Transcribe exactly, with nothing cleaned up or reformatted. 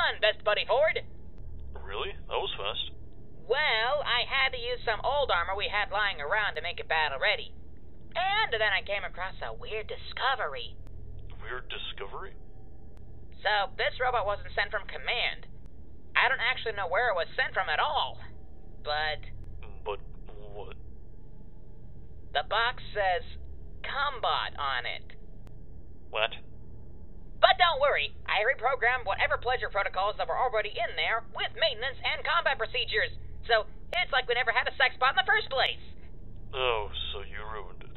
done, Best Buddy Ford. Really? That was fast. Well, I had to use some old armor we had lying around to make it battle ready. And then I came across a weird discovery. Weird discovery? So, this robot wasn't sent from command. I don't actually know where it was sent from at all. But... But what? The box says Combot on it. What? But don't worry, I reprogrammed whatever pleasure protocols that were already in there with maintenance and combat procedures. So, it's like we never had a sex bot in the first place. Oh, so you ruined it.